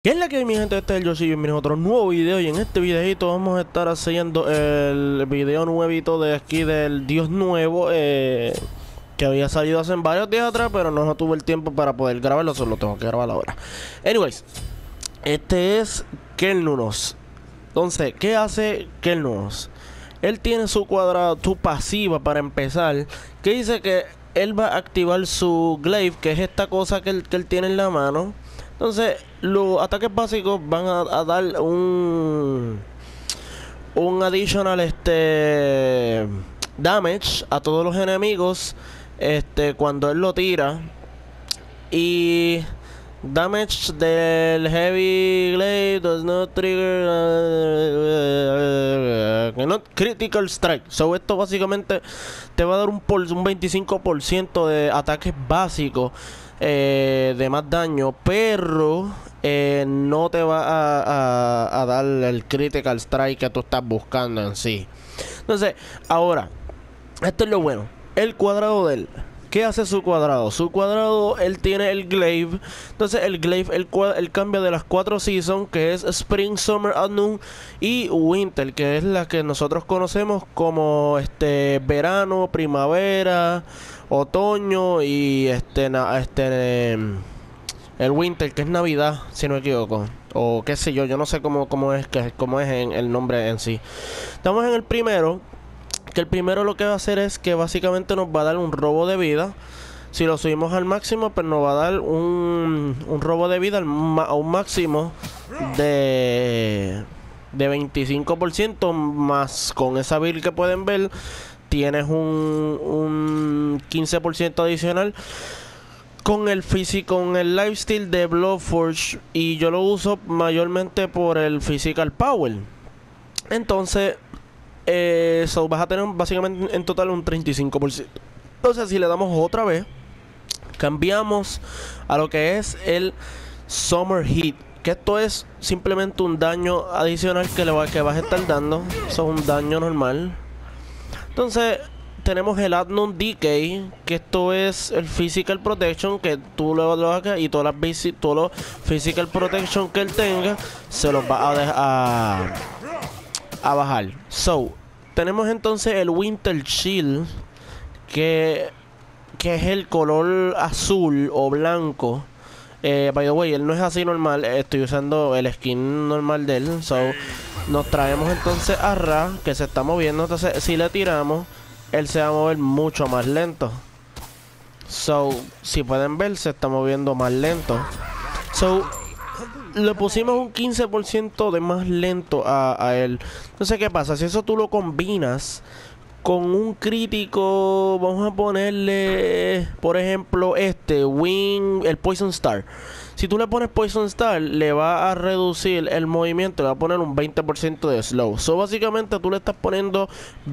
¿Qué es la que hay, mi gente? Este es el Yoshi, bienvenidos a otro nuevo video. Y en este videito vamos a estar haciendo el video nuevito de aquí del Dios Nuevo, que había salido hace varios días atrás, pero no tuve el tiempo para poder grabarlo, solo tengo que grabar ahora. Anyways, este es Kelnunos. Entonces, ¿qué hace Kelnunos? Él tiene su cuadrado, su pasiva para empezar, que dice que él va a activar su glaive, que es esta cosa que él tiene en la mano. Entonces, los ataques básicos van a dar un additional damage a todos los enemigos cuando él lo tira. Y damage del heavy glaive does not trigger not critical strike. So esto básicamente te va a dar un 25% de ataques básicos, de más daño, pero no te va a dar el critical strike que tú estás buscando en sí. Entonces, ahora, esto es lo bueno. El cuadrado de él, ¿qué hace su cuadrado? Su cuadrado, él tiene el glaive. Entonces el glaive, él cambia de las 4 seasons, que es Spring, Summer, Autumn y Winter, que es la que nosotros conocemos como verano, primavera, otoño y el Winter, que es Navidad, si no me equivoco. O qué sé yo, yo no sé cómo es en el nombre en sí. Estamos en el primero. Que el primero lo que va a hacer es que básicamente nos va a dar un robo de vida. Si lo subimos al máximo, pues nos va a dar un robo de vida a un máximo de 25%. Más con esa build que pueden ver, tienes un 15% adicional con el físico, con el lifesteal de Bloodforge. Y yo lo uso mayormente por el physical power. Entonces vas a tener básicamente en total un 35%. Entonces, si le damos otra vez, cambiamos a lo que es el Summer Heat, que esto es simplemente un daño adicional que vas a estar dando. Eso es un daño normal. Entonces tenemos el Adnon Decay, que esto es el Physical Protection, que tú lo hagas y todos los Physical Protection que él tenga se los va a dejar a bajar. So, tenemos entonces el Winter Shield, que es el color azul o blanco. By the way, él no es así normal, estoy usando el skin normal de él. So, nos traemos entonces a Ra, que se está moviendo. Entonces, si le tiramos, él se va a mover mucho más lento. So, si pueden ver, se está moviendo más lento. So, le pusimos un 15% de más lento a él. Entonces, ¿qué pasa? Si eso tú lo combinas con un crítico, vamos a ponerle, por ejemplo, el Poison Star. Si tú le pones Poison Star, le va a reducir el movimiento, le va a poner un 20% de slow. So, básicamente tú le estás poniendo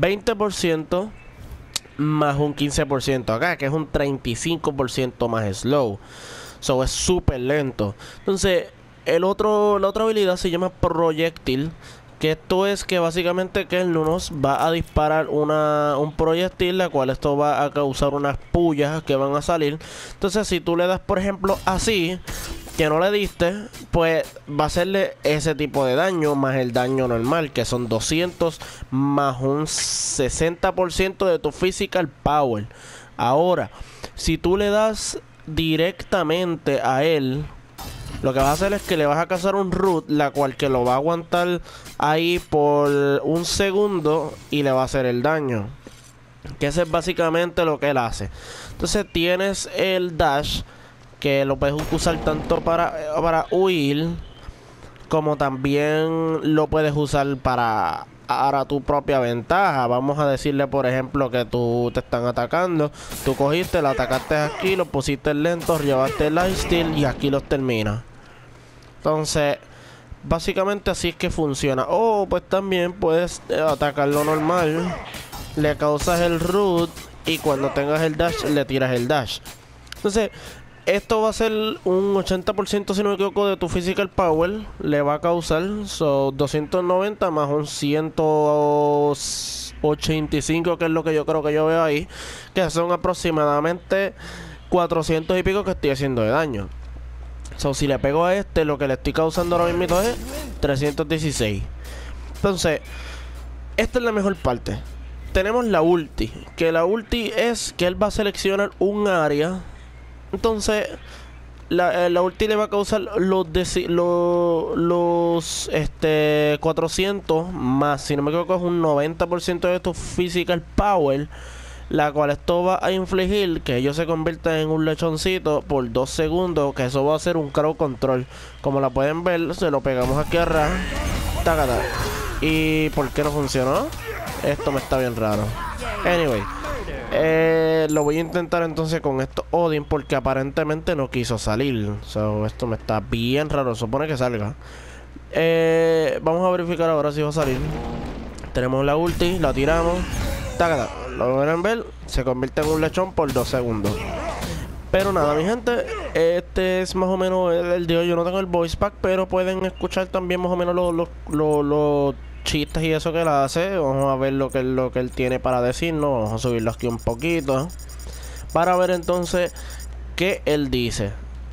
20% más un 15% acá, que es un 35% más slow. So, es súper lento. Entonces, la otra habilidad se llama Projectile, que esto es que básicamente que él nos va a disparar un proyectil, la cual esto va a causar unas pullas que van a salir. Entonces, si tú le das, por ejemplo, así, que no le diste, pues va a hacerle ese tipo de daño más el daño normal, que son 200 más un 60% de tu physical power. Ahora, si tú le das directamente a él, lo que vas a hacer es que le vas a cazar un root, la cual que lo va a aguantar ahí por un segundo y le va a hacer el daño. Que ese es básicamente lo que él hace. Entonces tienes el dash, que lo puedes usar tanto para huir, como también lo puedes usar para tu propia ventaja. Vamos a decirle, por ejemplo, que tú te están atacando, tú cogiste, lo atacaste aquí, lo pusiste lento, llevaste el lifesteal y aquí los terminas. Entonces, básicamente así es que funciona. O pues también puedes atacarlo normal, le causas el root y cuando tengas el dash le tiras el dash. Entonces, esto va a ser un 80%, si no me equivoco, de tu physical power. Le va a causar 290 más un 185, que es lo que yo creo que yo veo ahí, que son aproximadamente 400 y pico que estoy haciendo de daño. So, si le pego a este, lo que le estoy causando ahora mismo es 316. Entonces, esta es la mejor parte. Tenemos la ulti, que la ulti es que él va a seleccionar un área. Entonces, la ulti le va a causar los 400 más, si no me equivoco, es un 90% de tu physical power, la cual esto va a infligir que ellos se conviertan en un lechoncito por 2 segundos, que eso va a ser un crowd control. Como la pueden ver, se lo pegamos aquí atrás. Tacata. ¿Y por qué no funcionó? Esto me está bien raro. Anyway, lo voy a intentar entonces con esto Odin, porque aparentemente no quiso salir. So, esto me está bien raro. Supone que salga. Vamos a verificar ahora si va a salir. Tenemos la ulti, la tiramos. Tacata. Lo pueden ver, se convierte en un lechón por 2 segundos. Pero nada, mi gente, este es más o menos el de hoy. Yo no tengo el voice pack, pero pueden escuchar también más o menos los chistes y eso que él hace. Vamos a ver lo que él tiene para decirnos. Vamos a subirlo aquí un poquito para ver entonces qué él dice.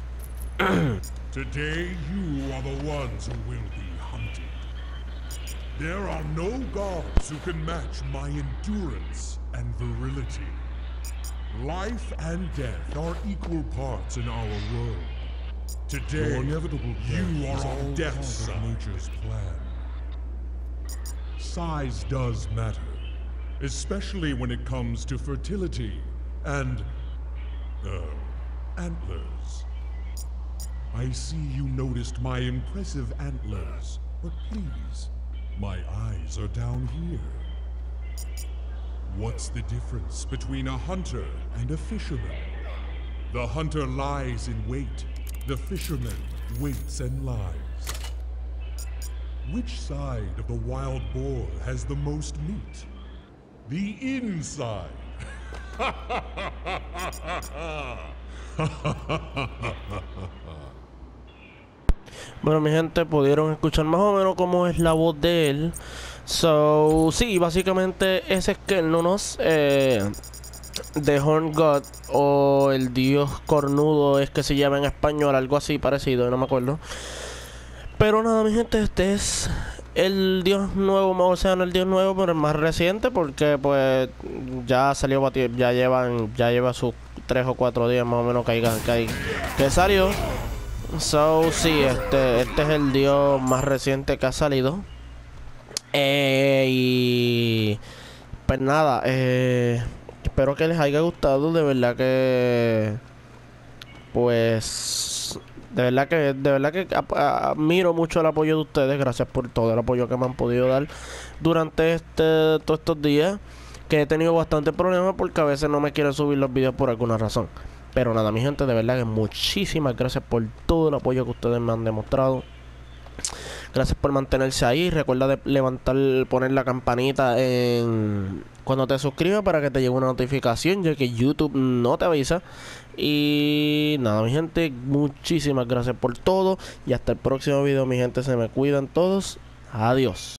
Today you are the ones who will be hunted. There are no gods who can match my endurance and virility. Life and death are equal parts in our world. Today, you are on death's side. Nature's plan. Size does matter, especially when it comes to fertility and antlers. I see you noticed my impressive antlers, but please, my eyes are down here. What's the difference between a hunter and a fisherman? The hunter lies in wait. The fisherman waits and lies. Which side of the wild boar has the most meat? The inside. Bueno, mi gente, pudieron escuchar más o menos cómo es la voz de él. So, sí, básicamente ese es que no nos The Horn God, o el dios cornudo es que se llama en español, algo así parecido, no me acuerdo. Pero nada, mi gente, este es el dios nuevo, o sea, no el dios nuevo, pero el más reciente, porque pues ya salió, ya lleva sus 3 o 4 días más o menos que salió. So, sí, este es el dios más reciente que ha salido. Y pues nada, espero que les haya gustado. De verdad que pues de verdad que admiro mucho el apoyo de ustedes. Gracias por todo el apoyo que me han podido dar durante todos estos días, que he tenido bastante problemas porque a veces no me quieren subir los videos por alguna razón. Pero nada, mi gente, de verdad que muchísimas gracias por todo el apoyo que ustedes me han demostrado. Gracias por mantenerse ahí. Recuerda de poner la campanita cuando te suscribas para que te llegue una notificación, ya que YouTube no te avisa. Y nada, mi gente, muchísimas gracias por todo. Y hasta el próximo video, mi gente. Se me cuidan todos. Adiós.